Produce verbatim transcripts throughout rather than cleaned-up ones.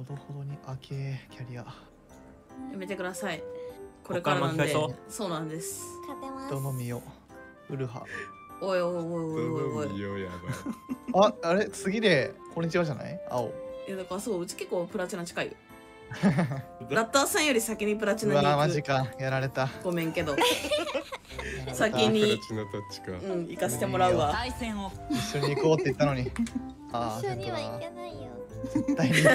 ほどほどに明けキャリア。 やめてください。これからなんで。 そうそうなんです。 勝てます。 どのみよ。ウルハ。 おいおいおいおいおいおい。 よやあ、あれ次でこんにちはじゃない？青。 いやだからそう、うち結構プラチナ近いよ。ラッターさんより先にプラチうナにわマジ行く。 か、やられた。 ごめんけど。 やられた先にプラチナタッチか。 うん行かせてもらうわ。 対戦を一緒に行こうって言ったのに。あ一緒には行けないよ。 絶対に行けない。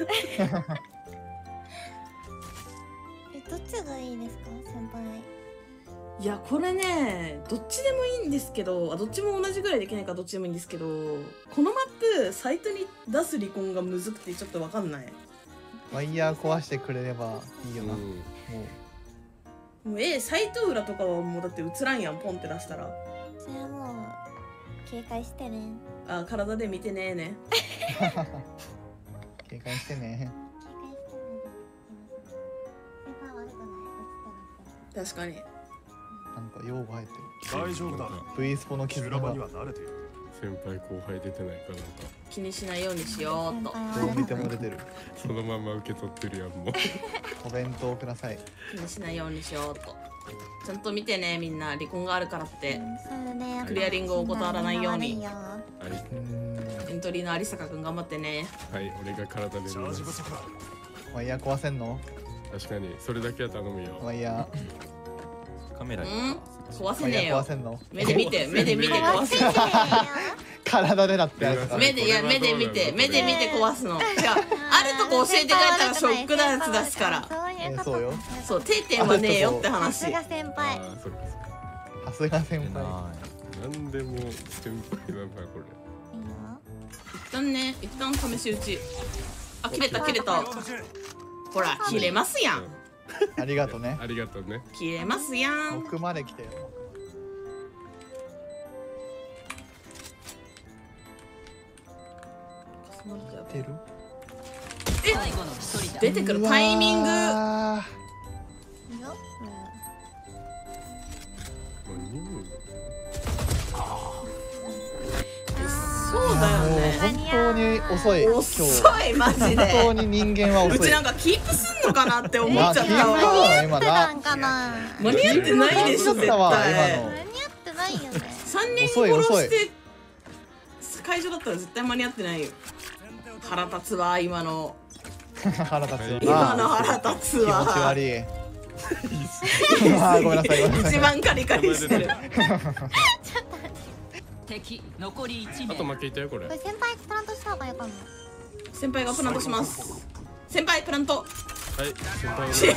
え、どっちがいいですか、先輩。 いやこれねどっちでもいいんですけど、あどっちも同じぐらいできないからどっちでもいいんですけど、このマップサイトに出す離婚がむずくてちょっとわかんない。 ワイヤー壊してくれればいいよな。もうん。 う。 もうえサイト裏とかはもうだって映らんやん、ポンって出したら。 それはもう警戒してね。 あ体で見てねーね。 警戒してね。 警戒してね。先輩悪くない。落ちてなくて。 確かに。 なんか用語入ってる。 大丈夫だ。 V スポの傷が修羅場には慣れている。 先輩後輩出てないかなんか。 気にしないようにしようっと。 どう見ても出てる。 そのまま受け取ってるやんもう。 お弁当ください。 気にしないようにしようっと。ちゃんと見てねみんな、離婚があるからってそうね。 クリアリングを怠らないように。 悪いよ。 はうーん。 エントリーの有坂くん頑張ってね。 いはい、俺が体でチャージ不足だ。 ワイヤー壊せんの？ 確かにそれだけは頼むよ。 ワイヤカメラにうん壊ー。ワイヤーせねえよ壊せんの？ 目で見て目で見て壊すの。 体でだってやつだ。 目でいや目で見て目で見て壊すの。違うあるとこ教えてくれたらショックなやつ出すから。 そういうこと。 そうよ。 そう定点はねえよってさ話す。が先あ輩。 あ、そっかそっか。 さすが先輩。 なんでも先輩なんだこれ。 いいよ。 一旦ね一旦試し打ち。あ切れた切れた。ほら切れますやん。 ありがとね。 ありがとうね。 切れますやん。 奥まで来てよ。出る？ 最後の一人だ。 出てくるタイミング。 うわいいよ。 もう任そうだよーもうね。 本当に遅い。今日遅いマジ本で。 当に人間は遅い。 うちなんかキープすんのかなって思っちゃったなキープわ。 だ今な。 なんかな。 間に合ってないでしょ絶キープだったわ対。 今の間に合ってないよね。 三人遅い遅い殺して会場だったら絶対間に合ってないよ。腹立つわ今の。 腹立つよ今のな。 腹立つ気持ちわ。 悪い。あーごめんなさいごめんなさい。 一番カリカリしてる。 敵残り一名。 あと負けいたよこれ。 これ先輩プラントした方がいいかも。 先輩がプラントします。先輩プラント。 はい、先輩。 ちょっ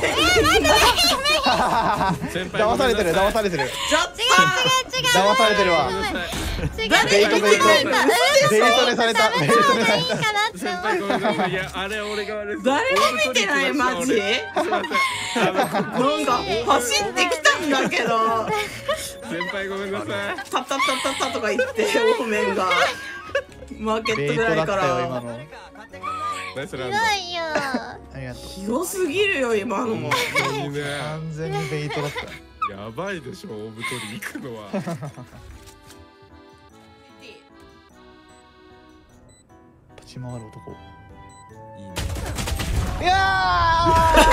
先輩。 騙されてる騙されてると騙されてるわ。 違う。 誰が見てくれんの。 ベイトレされたベイトレされいいかなって先輩ごめんなさい。いやあれ俺が悪い。 誰も見てないマジ。 すいません。あなんか走ってきたんだけど。 先輩ごめんなさい。 タッタッタッタッタとか言ってオーメンがマーケットぐらいかベイトだったよ今らの。 ナイスランひどいよ。 ありがとう。 広すぎるよ今のも。 ド。いいね。 完全にベイトだった。 やばいでしょ大太り行くのは。 立ち回る男。 いいね。 いや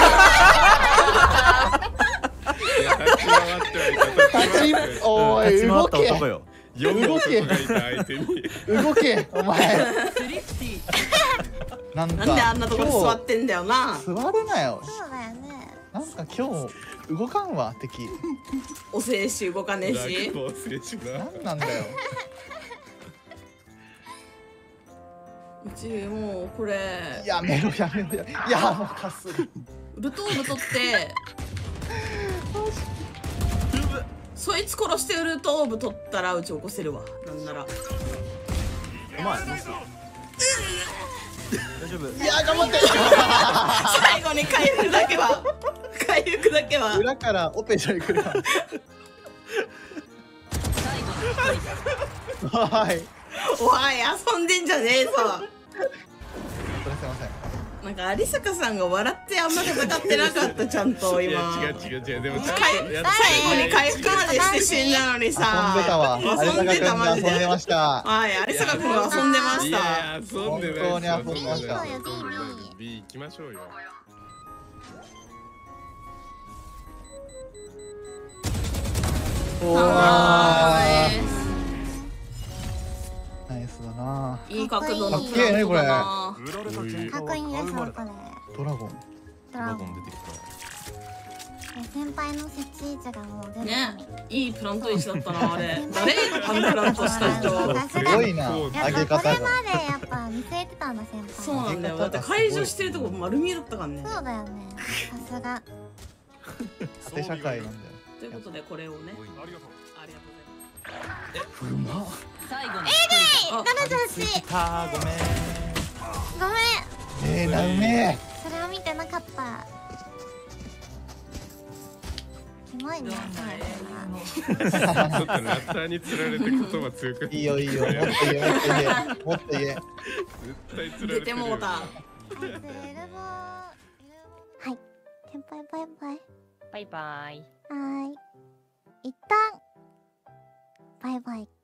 いや立ち回ってはいた。 ー。立ちおい立ち回った動け男よ。 よんの男がいた相手に。 動けお前。 スリフティ。 なんかなんであんなとこに座ってんだよな。 座るなよ。 そうだよね。 なんか今日動かんわ敵。 お静止動かねえし。 落語選手な。 なんなんだよ。 うちもうこれやめろやめろや。いやもうかする。 ルトーブ取ってそいつ殺してルトーブ取ったらうち起こせるわ。なんならうまい。大丈夫。 いや頑張って。 最後に回復だけは回復だけは。 裏からオペショに来るわ。 最後の一人だ。 はい。 おい遊んでんじゃねえぞ。 それすいません。 なんか有坂さんが笑ってあんまり歌ってなかったちゃんと今。 いや違う違う違うでもちゃんかいとやっ最後に回復までして死んだのにさ。 遊んでたわ。有遊んでた坂君が遊んマジで。 でました。 はい、有坂君が遊んでまいした。 や遊んでないですよ。 本当に遊んでましたそんなの B 行きましょうよ。 おはーーい。 ナイスだな。 いい角度のかっけえねこれな。 売られたういう喧嘩かっこいいんですよこれ。 ドラゴン。 ドドラゴン。 ラゴン出てき先輩の設置位置がもう全部。 ね、いいプラント石だったなあれ。誰？あのプラントした人。 さすがすごいな。 や上っぱこれげ方が。 までやっぱ見据えてたんだ先輩。 そうなんだよ。だって解除してるとこ丸見えだったからね。 そうだよね。さすが。 縦社会なんだよ。 ということでこれをね。 た。 ありがとうございます。 うまっ。最後にあななじゅうはち。 たごめん。 ごめん。 ええなうめそれを見てなかった。キモいね。 ちょっとラッターに釣られて言葉強くえ。いいよいいよ。もっと言えもっと言え。もっと言え。 絶対釣られ出てるよてもうた。 はい。先輩バイバイ。 バイバイ。 はーい。一旦バイバイ。